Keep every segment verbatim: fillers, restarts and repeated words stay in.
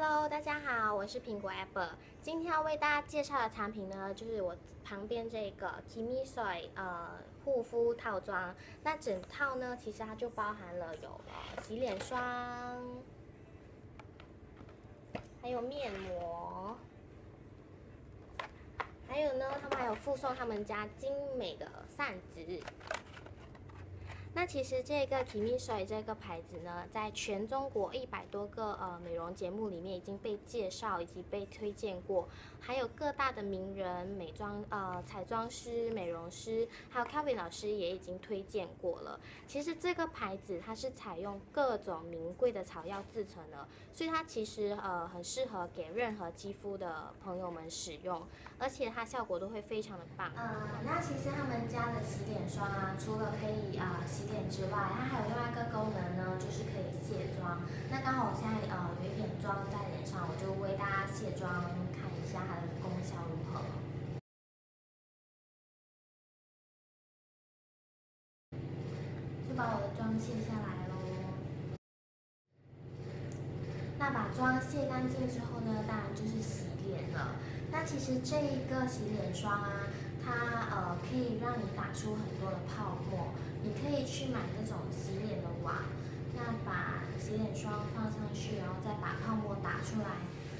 Hello， 大家好，我是苹果 Apple。今天要为大家介绍的产品呢，就是我旁边这个 Kimisoy 呃护肤套装。那整套呢，其实它就包含了有呃洗脸霜，还有面膜，还有呢，他们还有附送他们家精美的扇子。那其实这个 Kimisoy 这个牌子呢，在全中国一百多个呃美容节目里面已经被介绍以及被推荐过，还有各大的名人、美妆呃彩妆师、美容师，还有 Kevin 老师也已经推荐过了。其实这个牌子它是采用各种名贵的草药制成的，所以它其实呃很适合给任何肌肤的朋友们使用，而且它效果都会非常的棒。呃，那其实他们家的洗脸霜啊，除了可以啊、呃、洗脸之外，它还有另外一个功能呢，就是可以卸妆。那刚好我现在呃有一点妆在脸上，我就为大家卸妆看一下它的功效如何。就把我的妆卸下来喽。那把妆卸干净之后呢，当然就是洗脸了。那其实这一个洗脸霜啊，它呃可以让你打出很多的泡沫。你可以去买这种洗脸的网，那把洗脸霜放上去，然后再把泡沫打出来，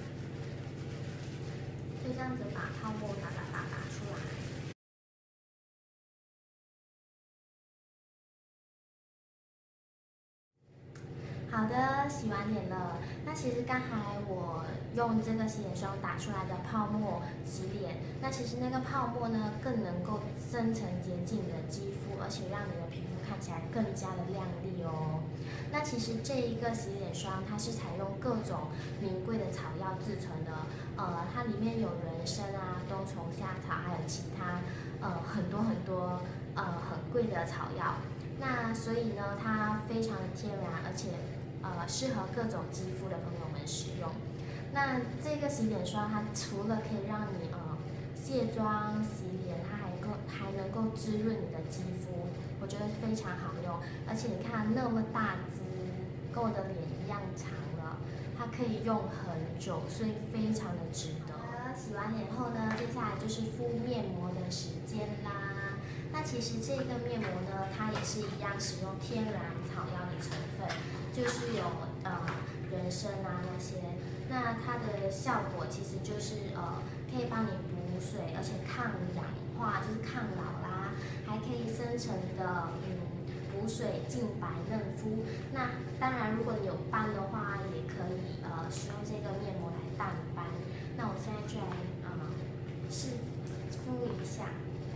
就这样子把泡沫打打打打出来。好的，洗完脸了。那其实刚才我用这个洗脸霜打出来的泡沫洗脸，那其实那个泡沫呢，更能够深层洁净你的肌肤，而且让你的皮肤看起来更加的亮丽哦。那其实这一个洗脸霜，它是采用各种名贵的草药制成的，呃，它里面有人参啊、冬虫夏草，还有其他呃很多很多呃很贵的草药。那所以呢，它非常的天然，而且呃适合各种肌肤的朋友们使用。那这个洗脸霜，它除了可以让你呃卸妆洗脸，它还够还能够滋润你的肌肤，我觉得非常好用。而且你看那么大支，跟我的脸一样长了，它可以用很久，所以非常的值得。洗完脸后呢，接下来就是敷面膜的时间啦。那其实这个面膜呢，它也是一样使用天然草药的成分，就是有呃人参啊那些。那它的效果其实就是呃可以帮你补水，而且抗氧化，就是抗老啦，还可以深层的嗯补水净白嫩肤。那当然，如果你有斑的话，也可以呃使用这个面膜来淡斑。那我现在就来呃试敷一下。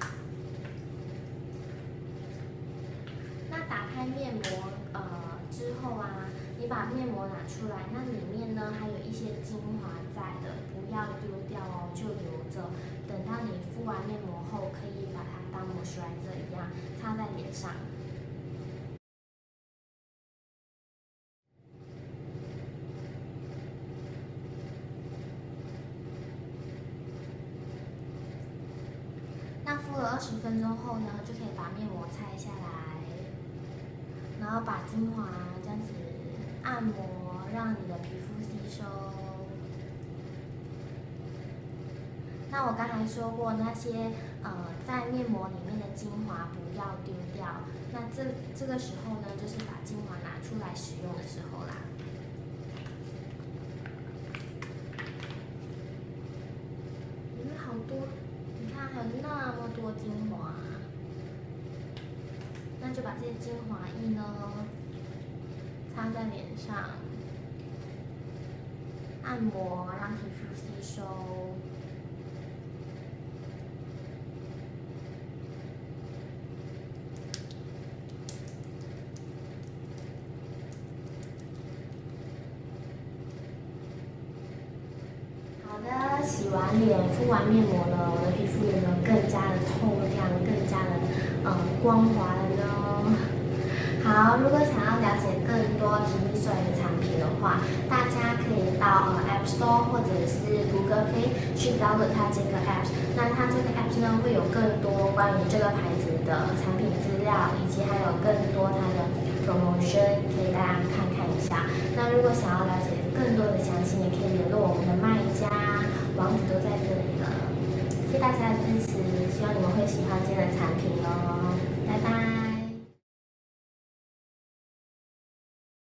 那打开面膜呃之后啊，你把面膜拿出来，那里面呢还有一些精华在的，不要丢掉哦，就留着。等到你敷完面膜后，可以把它当 moisturizer 一样擦在脸上。那敷了二十分钟后呢，就可以把面膜拆下来，然后把精华这样子按摩，让你的皮肤吸收。那我刚才说过，那些呃在面膜里面的精华不要丢掉。那这这个时候呢，就是把精华拿出来使用的时候啦。里面好多，你看还有那么多精华。那就把这些精华液呢擦在脸上，按摩让皮肤吸收。好的，洗完脸、敷完面膜了，我的皮肤有没有更加的透亮、更加的嗯光滑了呢？好，如果想要了解更多 Kimisoy 的产品的话，大家可以到呃 App Store 或者是 Google Play 去 download 它这个 App。那它这个 App 呢，会有更多关于这个牌子的产品资料，以及还有更多它的 promotion，可以大家看看一下。那如果想要了解更多的详细，也可以留的产品喽。